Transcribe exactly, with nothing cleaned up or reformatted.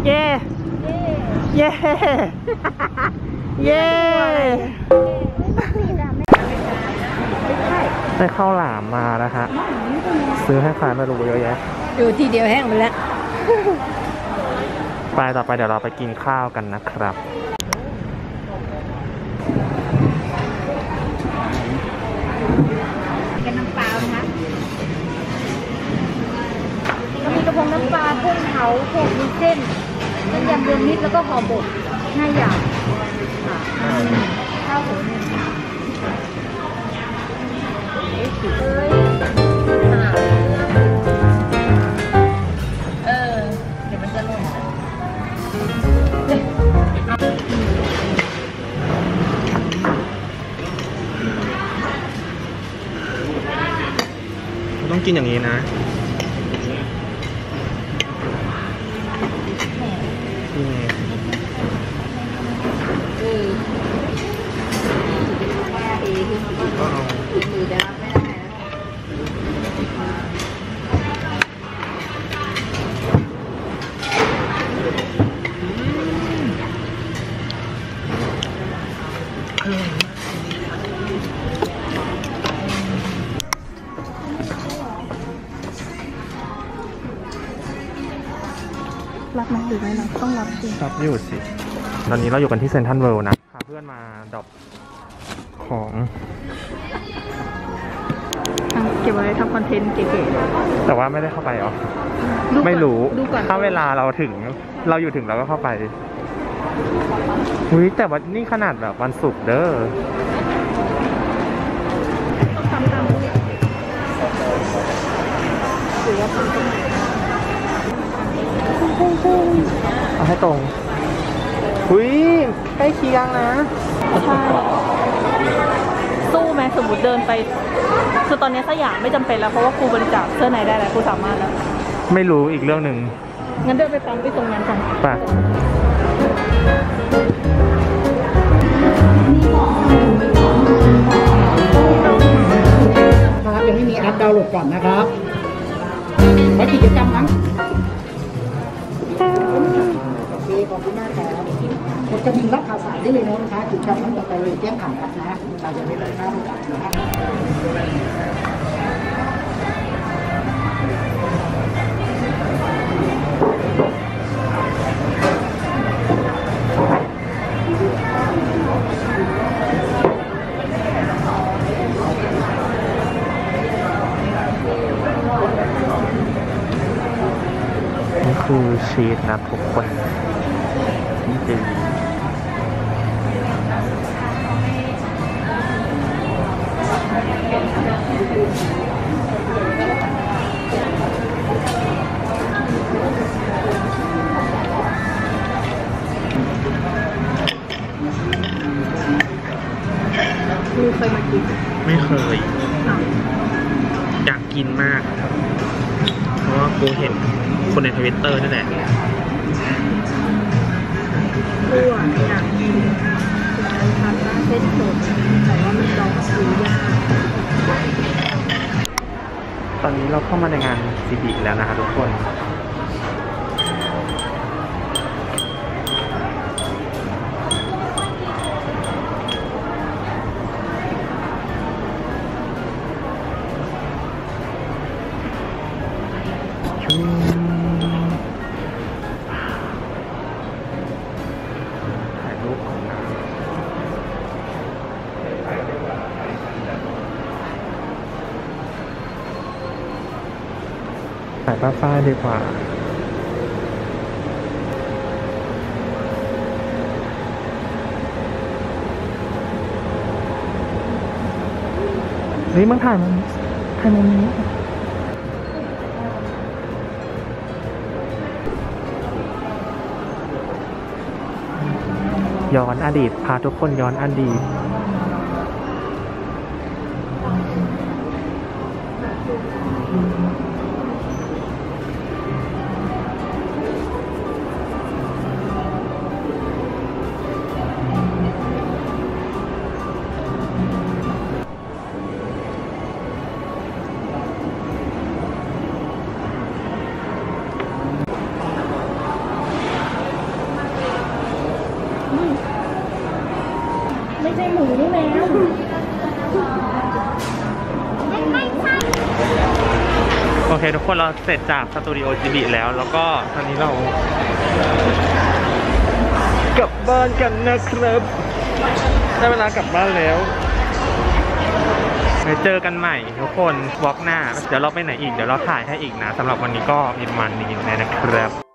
เย่เย่เย่ได้ข้าวหลามมาแล้วฮะซื้อให้ใครไม่รู้เยอะแยะอยู่ทีเดียวแห้งไปแล้วไปต่อไปเดี๋ยวเราไปกินข้าวกันนะครับกันน้ำปลานะคะก็มีกระพงน้ำปลากุ้งเผาโขกมีเส้นต้มยำรวมมิตรแล้วก็ห่อหมกห้าอย่างข้าวหมูหนึ่งเอ้ยเออเดี๋ยวมันจะหล่นต้องกินอย่างนี้นะก็เอามือจะรับไม่ได้รับไหมหรือไม่รับต้องรับสิรับอยู่สิตอนนี้เราอยู่กันที่เซ็นทรัลเวิลด์นะพาเพื่อนมาดรอปของเก็บไว้ทำคอนเทนต์เก๋ๆแต่ว่าไม่ได้เข้าไปหรอไม่รู้ถ้าเวลาเราถึงเราอยู่ถึงเราก็เข้าไปอุ้ยแต่ว่านี่ขนาดแบบวันศุกร์เด้อทำตามด้วยหรือว่าทำตรงไหนเอาให้ตรงอุ้ยใกล้เคียงนะใช่สู้ไหมสมมติเดินไปคือตอนนี้สยามไม่จำเป็นแล้วเพราะว่าครูบริจาคเสื้อในได้แล้วครูสามารถแล้วไม่รู้อีกเรื่องหนึ่งงั้นเดินไปปั๊มไปตรงนั้นกันไปครับยังไม่มีแอปดาวน์โหลดก่อนนะครับไว้กิจกรรมนะโอเคขอบคุณมากครับกดกระดิ่งรับข่าวสารได้เลยนะคะกิจกรรมนั้นต่อไปเลยแจ้งผ่านครับนะเราจะไม่ได้ค่าบริการนะครับนี่คือชีสนะทุกคนนี่จริงครูเคยมากินไม่เคยอยากกินมากเพราะว่ากูเห็นคนในทวิตเตอร์นั่นแหละกูอ่ะอยากกินร้านพาสต้าเส้นสดแต่ว่ามันรอคิวยากตอนนี้เราเข้ามาในงานซีบีแล้วนะคะทุกคนถ่ายป้ายๆดีกว่าเฮ้ยมึงถ่ายมันถ่ายมุมนี้ย้อนอดีตพาทุกคนย้อนอดีตโอเคทุกคนเราเสร็จจากสตูดิโอจิบิแล้วแล้วก็ตอนนี้เรากลับบ้านกันนะครับได้เวลากลับบ้านแล้วไปเจอกันใหม่ทุกคนวอล์กหน้าเดี๋ยวเราไปไหนอีกเดี๋ยวเราถ่ายให้อีกนะสำหรับวันนี้ก็มีประมาณนี้นะครับ